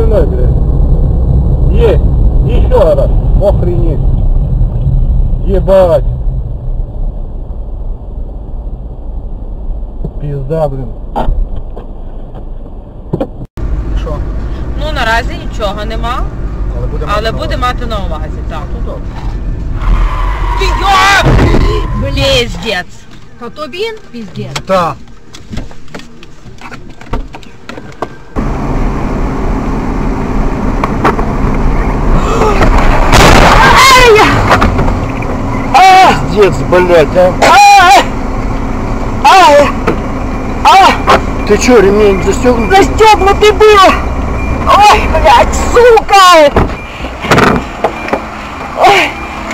стреляй, блядь. Есть. Еще раз. Охренеть. Ебать. Пизда, блин. Що? Ну, наразі нічого нема, але буде мати на увазі, так. Піздець. То тобі піздець? Так. Пиздец, блядь, Ты чё, ремень застёгнут? Застегнутый был! Ой, блядь, сука! Ой.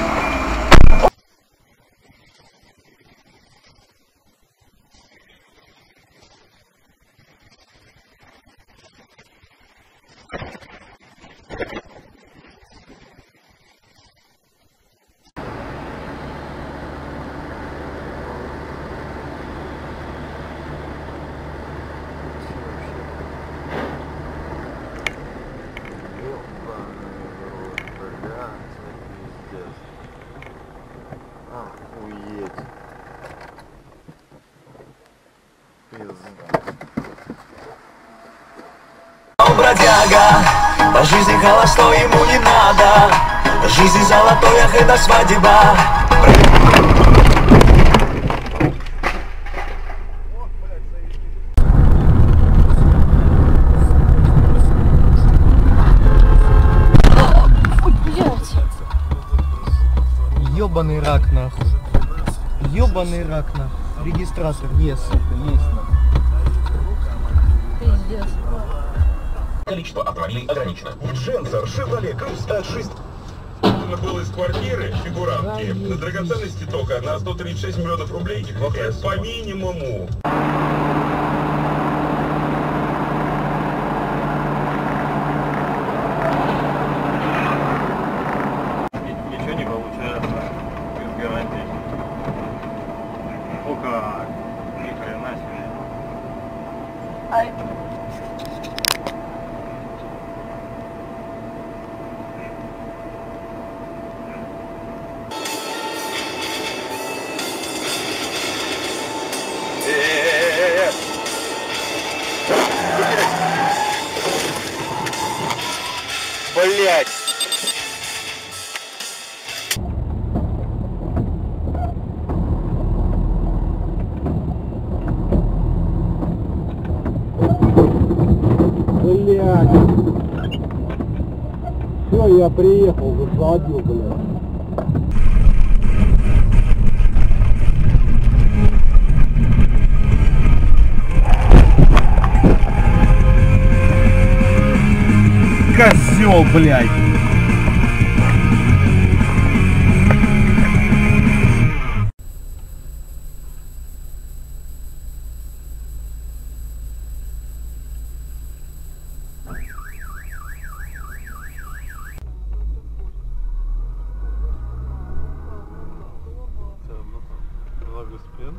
Бродяга, по жизни холостой ему не надо. Жизнь золотой, ах, это свадьба. Ёбаный рак, нахуй. Ёбаный рак, нахуй. Регистратор есть, сука, есть, нахуй. Пиздец. Количество автомобилей ограничено. Дженсер, Шевроле, Круз от 6. Был из квартиры фигурантки на драгоценности только на 136 миллионов рублей по минимуму. Ничего не получается без гарантии. Только ни хрена себе. Блять! Блядь. Все, я приехал, засадил, блядь. Козел, блядь. Благоспен.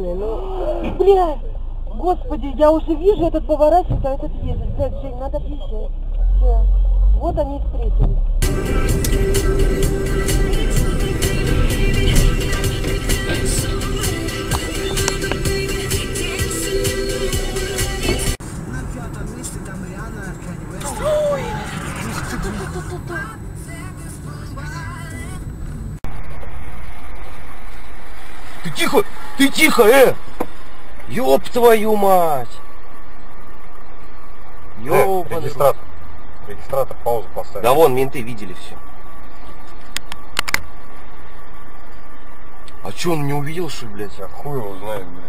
красный, ну... Блядь! Господи, я уже вижу, этот поворачивает, а этот едет. Блядь, Жень, надо въезжать. Все. Вот они и встретились. Ты тихо, Ёб твою мать! Ёбаный. Регистратор, паузу поставь. Да вон, менты видели все. А чё, он не увидел, что ли, блядь? Я хуй его знает, блядь.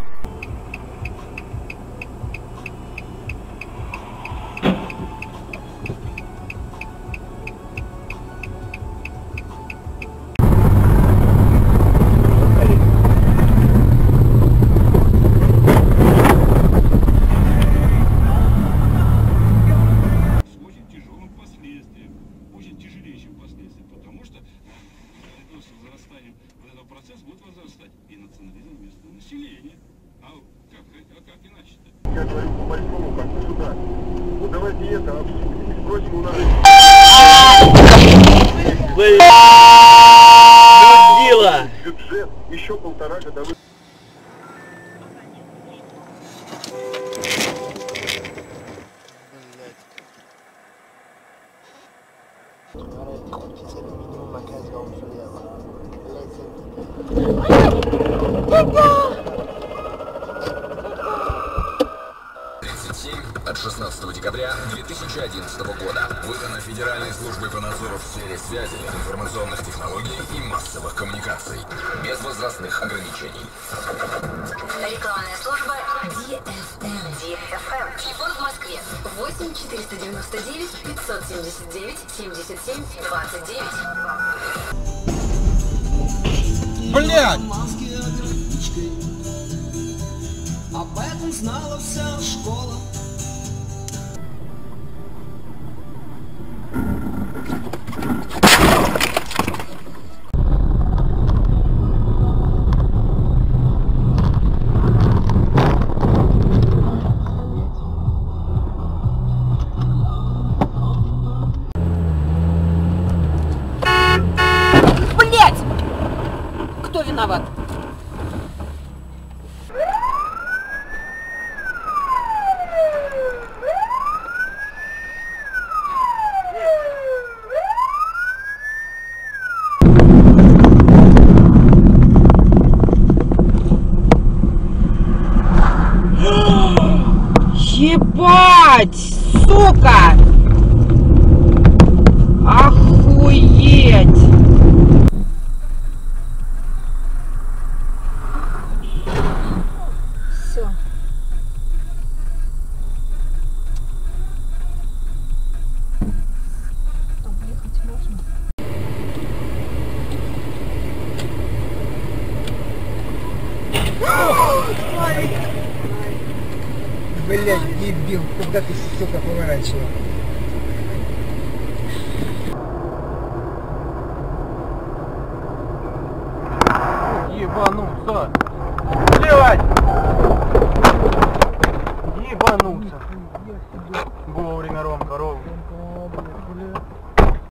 Я говорю по-большому, как сюда. Вот давайте это обсудим, спросим у нас. Бюджет еще 1,5 года. От 16 декабря 2011 года выдано Федеральной службой по надзору в сфере связи, информационных технологий и массовых коммуникаций. Без возрастных ограничений. Рекламная служба DFM. Телефон в Москве 8 499 579 77 29. Блядь! Об этом знала вся школа. Блядь! Кто виноват? Ебать, сука! Охуеть! Все. Объехать можно? Блядь, дебил, когда ты, сука, поворачивал? Ебанулся! Блядь! Ебанулся!